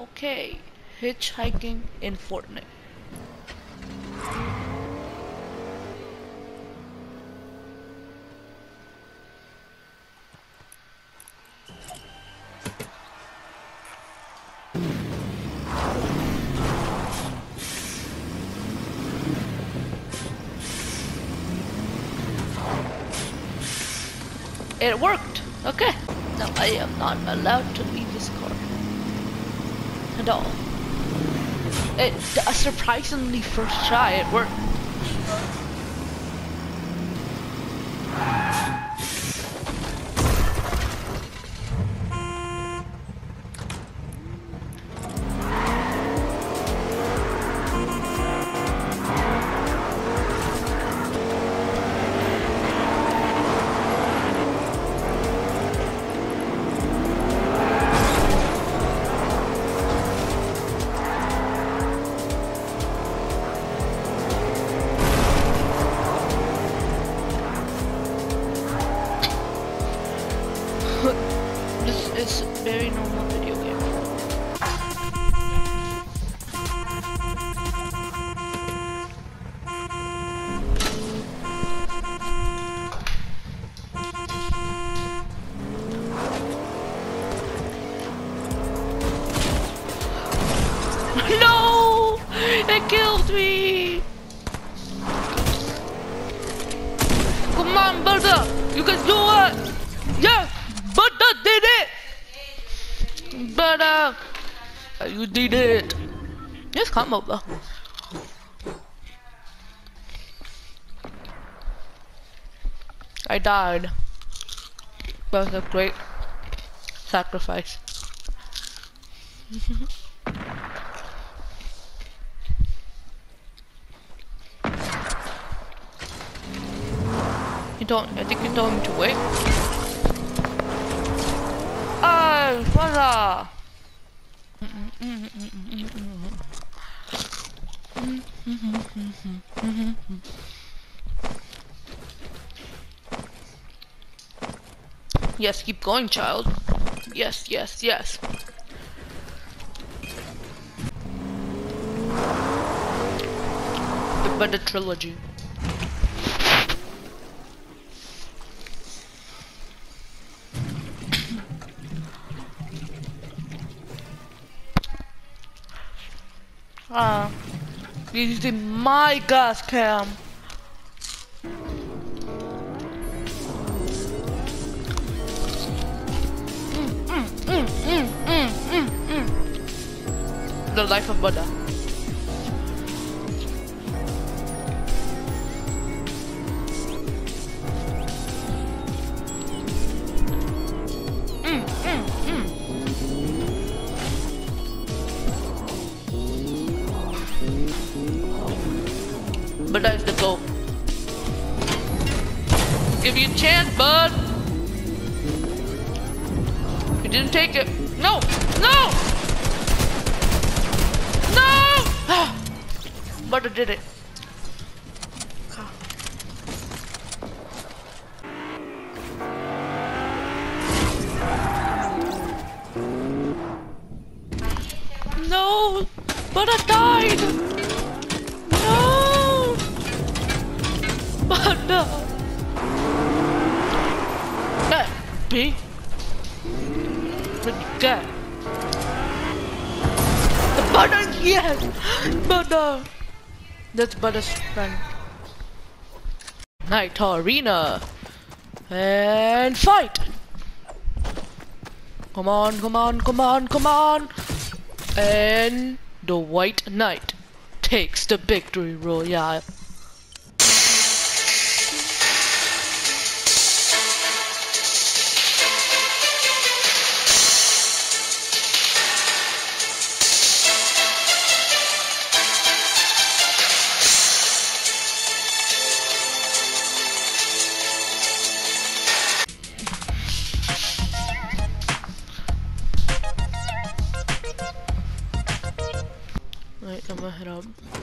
Okay, hitchhiking in Fortnite. It worked. Okay. Now I am not allowed to leave this car at all. It surprisingly first try it worked. This is very normal video game. No! It killed me! Come on, brother! You can do it! Yes! Brother did it! Brother! You did it! Just come over. I died. That was a great sacrifice. I think you told me to wait. Oh, brother! Yes, keep going, child. Yes, yes, yes. The Buddha trilogy. Using my gas cam. The life of Buddha. Buddha is the goat. Give you a chance, bud. You didn't take it. No! No! No! Buddha did it. No! Buddha died! No! Buddha! Hey, B? What you got? The Buddha, yes! Buddha! That's Buddha's friend. Night Arena! And fight! Come on, come on, come on, come on! And the White Knight takes the victory royale. Right, I'm gonna head up.